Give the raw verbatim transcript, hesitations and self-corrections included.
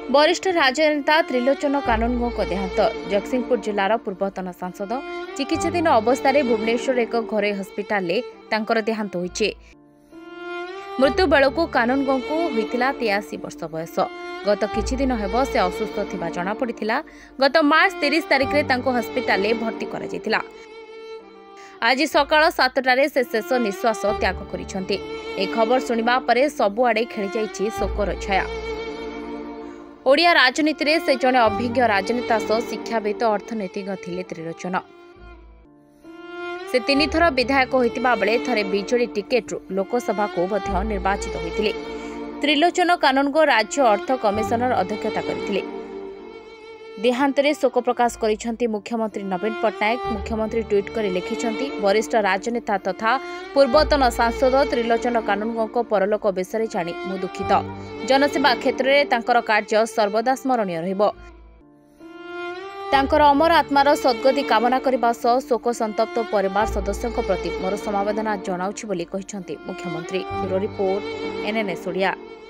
वरिष्ठ राजनेता त्रिलोचन कानूनगो को देहांत। जगतसिंहपुर जिलार पूर्वतन सांसद चिकित्साधीन अवस्था भुवनेश्वर एक घरोई हस्पिटाल तांकर देहांत होइछे। मृत्यु बेलू कानूनगो को होइतिला तेयासी वर्ष बयस। गत किछि दिन हेब से असुस्थ थिबा जणा पड़िथिला। गत मार्च तीस तारिख रे तांको हस्पिटाल भर्ती करा जैतिला। आज सकाळ सातटारे से शेष निश्वास त्याग करिसंती। ए खबर सुनिबा परे सबुआडे खेली जाइछि शोकर छाया। ओडिया राजनीति रे से जणे अभिज्ञ राजनेता सह शिक्षाविद अर्थनैतिक थिले त्रिलोचन। से तीन थर विधायक होइतिबा बेले थरे बीजेडी टिकेट लोकसभा को मध्य निर्वाचित होइतिले। त्रिलोचन कानूनगो राज्य अर्थ कमिशनर अध्यक्षता करथिले। देहांतरे शोक प्रकाश करिसंती मुख्यमंत्री नवीन पट्टनायक। मुख्यमंत्री ट्वीट कर लिखिसंती, वरिष्ठ राजनेता तथा पूर्वतन सांसद त्रिलोचन कानूनगो परलोक विषय जानी मु दुखित। जनसेवा क्षेत्र में तांकर कार्य सर्वदा स्मरणीय रहिबो। तांकर अमर आत्मार सद्गति कामना करने सह शोक संतप्त परिवार सदस्यों प्रति मोर समवेदना जनाउछि बोली कहिसंती मुख्यमंत्री। Bureau report NNS Odia.